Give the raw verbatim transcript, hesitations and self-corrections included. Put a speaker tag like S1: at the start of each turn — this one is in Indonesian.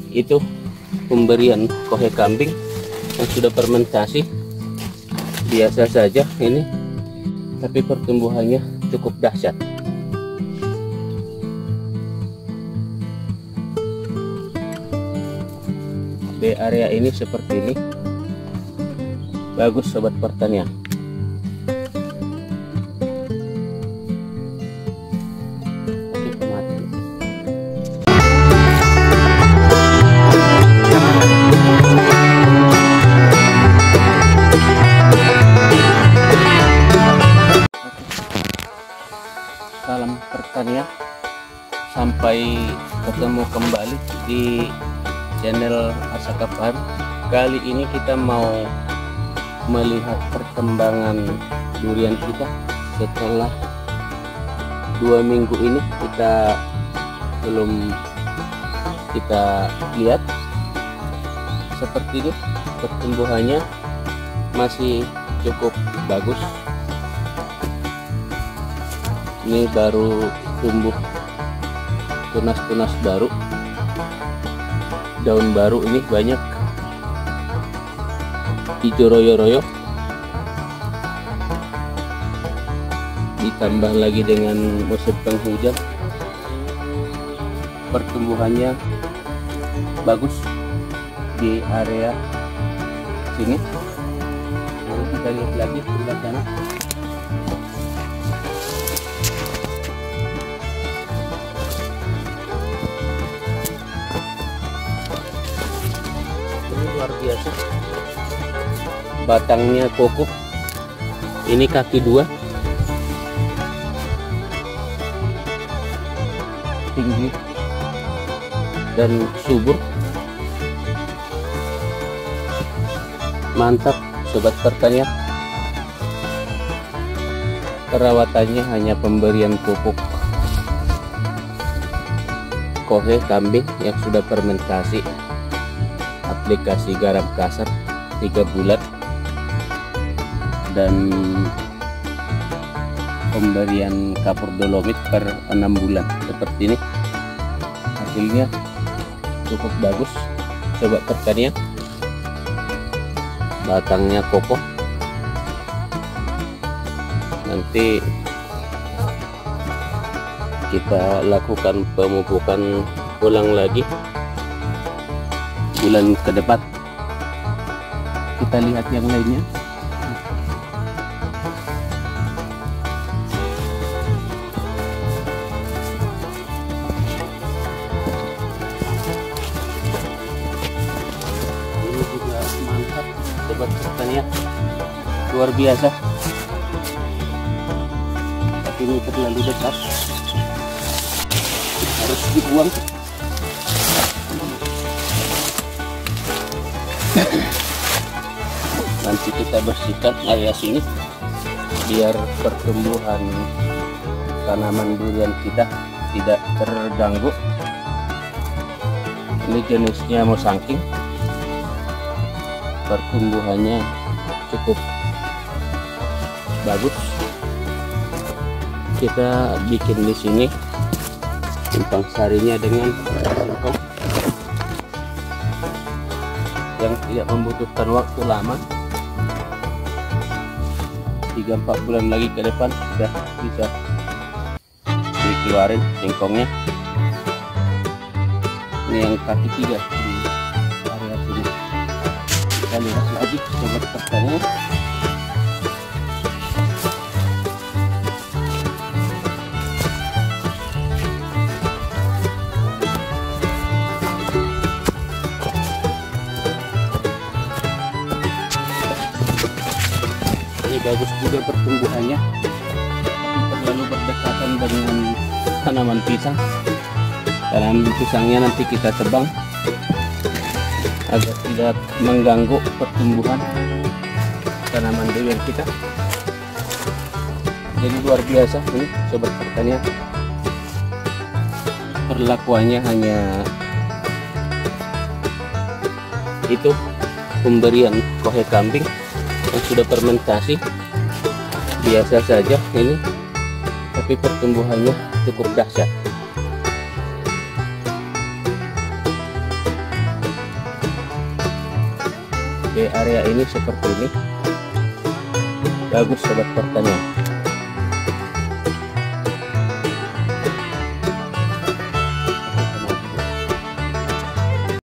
S1: Itu pemberian kohe kambing yang sudah fermentasi. Biasa saja ini, tapi pertumbuhannya cukup dahsyat. Di area ini seperti ini. Bagus sobat pertanian. Salam pertanian, sampai ketemu kembali di channel Asaka Farm. Kali ini kita mau melihat perkembangan durian kita setelah dua minggu ini. Kita belum kita lihat seperti ini, pertumbuhannya masih cukup bagus. Ini baru tumbuh tunas-tunas baru, daun baru ini banyak hijau royo-royo, ditambah lagi dengan musim penghujan, pertumbuhannya bagus di area sini. Lalu kita lihat lagi sebelah sana. Luar biasa, batangnya kokoh. Ini kaki dua, tinggi dan subur. Mantap sobat pertanian. Perawatannya hanya pemberian pupuk kohe kambing yang sudah fermentasi, aplikasi garam kasar tiga bulan, dan pemberian kapur dolomit per enam bulan. Seperti ini hasilnya cukup bagus sobat pertanian. Batangnya kokoh. Nanti kita lakukan pemupukan ulang lagi bulan ke depan. Kita lihat yang lainnya. Ini juga mantap sobat pertanian, luar biasa. Tapi ini terlalu dekat, harus dibuang. Nanti kita bersihkan area sini biar pertumbuhan tanaman durian kita tidak terganggu. Ini jenisnya mosangking, pertumbuhannya cukup bagus. Kita bikin di sini simpang sarinya dengan singkong yang tidak membutuhkan waktu lama. Tiga empat bulan lagi ke depan sudah bisa dikeluarin singkongnya. Ini yang kaki tiga di area sini. Kita lihat lagi sobat pertanian. Bagus juga pertumbuhannya, tapi terlalu berdekatan dengan tanaman pisang. Tanaman pisangnya nanti kita tebang agar tidak mengganggu pertumbuhan tanaman durian kita. Jadi luar biasa ini sobat pertanian. Perlakuannya hanya itu, pemberian kohe kambing yang sudah fermentasi. Biasa saja ini, tapi pertumbuhannya cukup dahsyat. di area ini seperti ini. Bagus sobat pertanian.